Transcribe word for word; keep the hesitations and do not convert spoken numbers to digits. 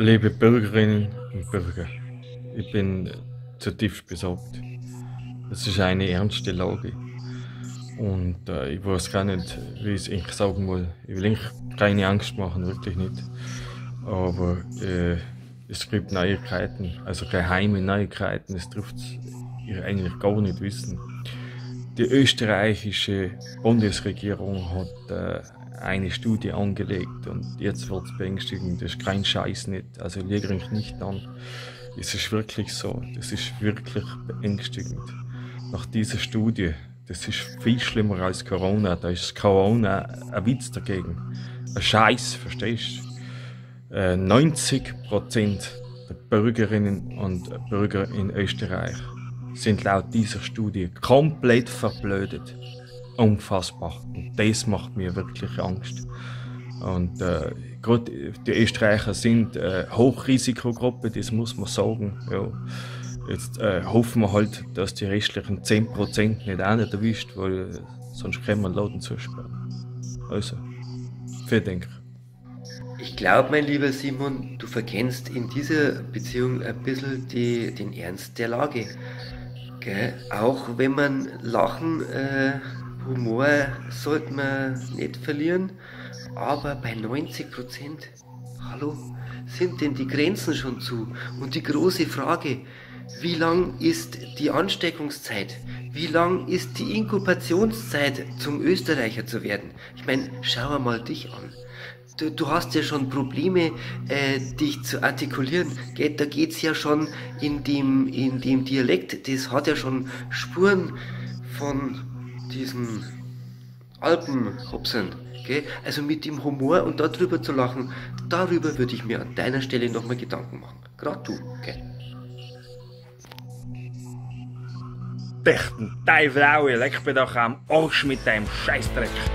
Liebe Bürgerinnen und Bürger, ich bin zutiefst besorgt. Es ist eine ernste Lage und äh, ich weiß gar nicht, wie ich es eigentlich sagen will. Ich will eigentlich keine Angst machen, wirklich nicht. Aber äh, es gibt Neuigkeiten, also geheime Neuigkeiten, es trifft ihr eigentlich gar nicht wissen. Die österreichische Bundesregierung hat äh, eine Studie angelegt und jetzt wird es beängstigend. Das ist kein Scheiß nicht. Also lege ich nicht an. Es ist wirklich so. Das ist wirklich beängstigend. Nach dieser Studie, das ist viel schlimmer als Corona. Da ist Corona ein Witz dagegen. Ein Scheiß, verstehst du? Äh, neunzig Prozent der Bürgerinnen und Bürger in Österreich sind laut dieser Studie komplett verblödet. Unfassbar. Und das macht mir wirklich Angst. Und äh, gerade die Österreicher sind äh, Hochrisikogruppe, das muss man sagen. Ja. Jetzt äh, hoffen wir halt, dass die restlichen zehn Prozent nicht auch nicht erwischt, weil äh, sonst können wir den Laden zusperren. Also, viel Dank. Ich glaube, mein lieber Simon, du verkennst in dieser Beziehung ein bisschen die, den Ernst der Lage. Gell? Auch wenn man lachen, äh, Humor sollte man nicht verlieren, aber bei neunzig Prozent, hallo, sind denn die Grenzen schon zu? Und die große Frage, wie lang ist die Ansteckungszeit? Wie lang ist die Inkubationszeit, zum Österreicher zu werden? Ich meine, schau mal dich an. Du, du hast ja schon Probleme, äh, dich zu artikulieren. Geht, da geht's ja schon in dem, in dem Dialekt. Das hat ja schon Spuren von diesen Alpenhopsern. Gell? Also mit dem Humor und darüber zu lachen, darüber würde ich mir an deiner Stelle nochmal Gedanken machen. Gerade du. Gell? Bechten, Teufel, leck mir doch am Arsch mit deinem Scheißdreck.